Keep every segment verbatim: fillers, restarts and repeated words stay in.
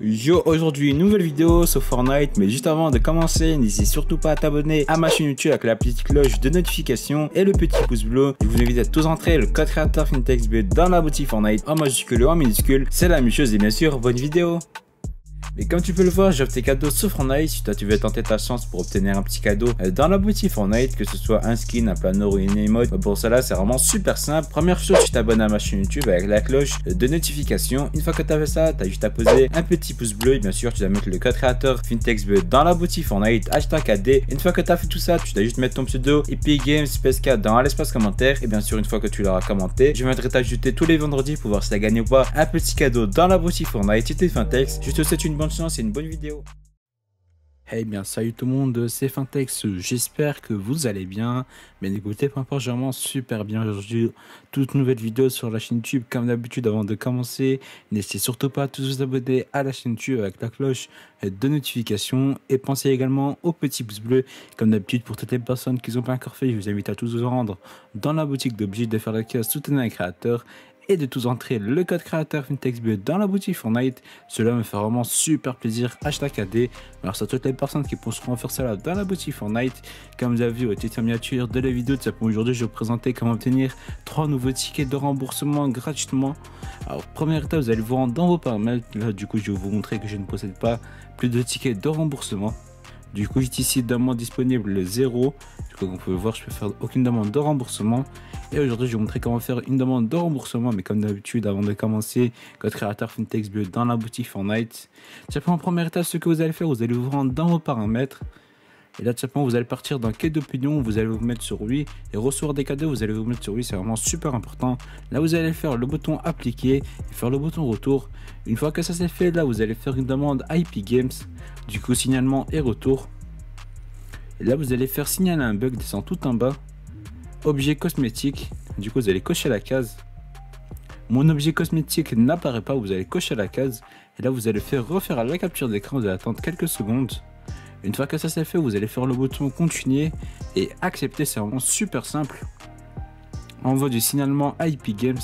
Yo, aujourd'hui une nouvelle vidéo sur Fortnite, mais juste avant de commencer, n'hésitez surtout pas à t'abonner à ma chaîne YouTube avec la petite cloche de notification et le petit pouce bleu. Je vous invite à tous entrer le code créateur FinTechsB dans la boutique Fortnite en majuscule ou en minuscule, c'est la même chose et bien sûr, bonne vidéo. Et comme tu peux le voir, j'offre tes cadeaux sur Fortnite. Si toi tu veux tenter ta chance pour obtenir un petit cadeau dans la boutique Fortnite, que ce soit un skin, un planeur ou une emote, pour cela c'est vraiment super simple. Première chose, tu t'abonnes à ma chaîne YouTube avec la cloche de notification. Une fois que tu as fait ça, tu as juste à poser un petit pouce bleu et bien sûr tu dois mettre le code créateur FinTechsB dans la boutique Fortnite, hashtag A D. Une fois que tu as fait tout ça, tu dois juste mettre ton pseudo Epic Games P S K dans l'espace commentaire. Et bien sûr, une fois que tu l'auras commenté, je viendrai t'ajouter tous les vendredis pour voir si tu as gagné ou pas un petit cadeau dans la boutique Fortnite. C'était Fintex, je te souhaite une bonne chance et une bonne vidéo. Hey bien salut tout le monde, c'est Fintex, j'espère que vous allez bien. Mais écoutez, peu importe, vraiment super bien aujourd'hui. Toute nouvelle vidéo sur la chaîne YouTube. Comme d'habitude, avant de commencer, n'hésitez surtout pas à tous vous abonner à la chaîne YouTube avec la cloche de notification. Et pensez également au petit pouce bleu. Comme d'habitude, pour toutes les personnes qui n'ont pas encore fait, je vous invite à tous vous rendre dans la boutique d'objets, de faire la case soutenir un créateur et de tous entrer le code créateur FinTechsB dans la boutique Fortnite. Cela me fait vraiment super plaisir. Hashtag A D. Alors à toutes les personnes qui pourront faire cela dans la boutique Fortnite. Comme vous avez vu au titre miniature de la vidéo, aujourd'hui je vais vous présenter comment obtenir trois nouveaux tickets de remboursement gratuitement. Alors première étape, vous allez vous rendre dans vos paramètres. Là du coup je vais vous montrer que je ne possède pas plus de tickets de remboursement. Du coup, j'ai ici demande disponible zéro. Du coup, comme vous pouvez voir, je peux faire aucune demande de remboursement. Et aujourd'hui, je vais vous montrer comment faire une demande de remboursement. Mais comme d'habitude, avant de commencer, code créateur FinTechsB dans la boutique Fortnite. Simplement, en première étape, ce que vous allez faire, vous allez vous rendre dans vos paramètres. Et là, tout simplement, vous allez partir dans quête d'opinion, vous allez vous mettre sur oui. Et recevoir des cadeaux, vous allez vous mettre sur oui, c'est vraiment super important. Là, vous allez faire le bouton appliquer et faire le bouton retour. Une fois que ça c'est fait, là, vous allez faire une demande à Epic Games. Du coup, signalement et retour. Et là, vous allez faire signaler un bug, descend tout en bas. Objet cosmétique. Du coup, vous allez cocher la case. Mon objet cosmétique n'apparaît pas, vous allez cocher la case. Et là, vous allez faire refaire la capture d'écran, vous allez attendre quelques secondes. Une fois que ça c'est fait, vous allez faire le bouton continuer et accepter, c'est vraiment super simple. Envoi du signalement à Epic Games.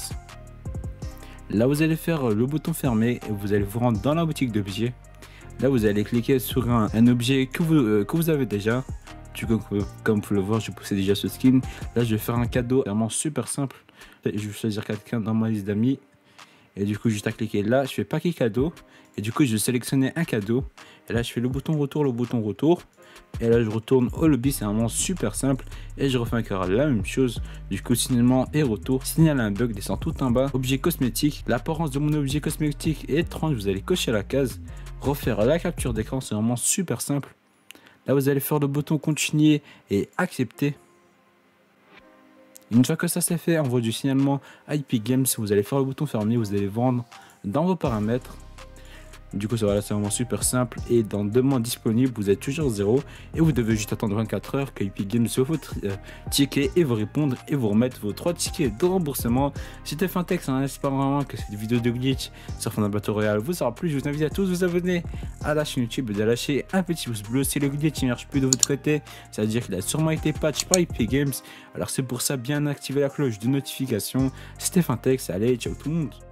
Là, vous allez faire le bouton fermer et vous allez vous rendre dans la boutique d'objets. Là, vous allez cliquer sur un, un objet que vous, euh, que vous avez déjà. Du coup, comme vous pouvez le voir, je possède déjà ce skin. Là, je vais faire un cadeau vraiment super simple. Je vais choisir quelqu'un dans ma liste d'amis. Et du coup, juste à cliquer là, je fais paquet cadeau. Et du coup, je vais sélectionner un cadeau. Et là, je fais le bouton retour, le bouton retour. Et là, je retourne au lobby, c'est vraiment super simple. Et je refais encore la même chose. Du coup, signalement et retour. Signale un bug, descend tout en bas. Objet cosmétique. L'apparence de mon objet cosmétique est étrange. Vous allez cocher la case. Refaire la capture d'écran, c'est vraiment super simple. Là, vous allez faire le bouton continuer et accepter. Une fois que ça c'est fait, envoi du signalement à Epic Games, vous allez faire le bouton fermer, vous allez vendre dans vos paramètres. Du coup, ça voilà, c'est vraiment super simple. Et dans demande disponible, vous êtes toujours zéro. Et vous devez juste attendre vingt-quatre heures que Epic Games soit votre euh, ticket et vous répondre et vous remettre vos trois tickets de remboursement. C'était Fintex, hein, j'espère vraiment que cette vidéo de glitch sur Fortnite Battle Royale vous aura plu. Je vous invite à tous vous abonner à la chaîne YouTube et de lâcher un petit pouce bleu. Si le glitch ne marche plus de votre côté, ça veut dire qu'il a sûrement été patch par Epic Games. Alors c'est pour ça, bien activer la cloche de notification. C'était Fintex, allez, ciao tout le monde.